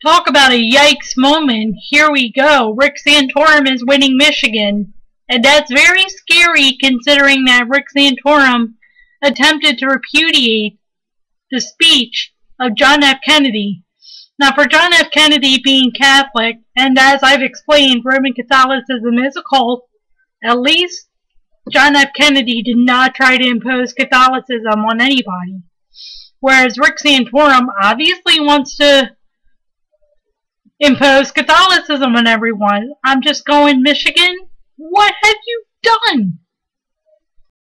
Talk about a yikes moment. Here we go. Rick Santorum is winning Michigan. And that's very scary considering that Rick Santorum attempted to repudiate the speech of John F. Kennedy. Now, for John F. Kennedy being Catholic, and as I've explained, Roman Catholicism is a cult, at least John F. Kennedy did not try to impose Catholicism on anybody. Whereas Rick Santorum obviously wants to impose Catholicism on everyone. I'm just going, Michigan, what have you done?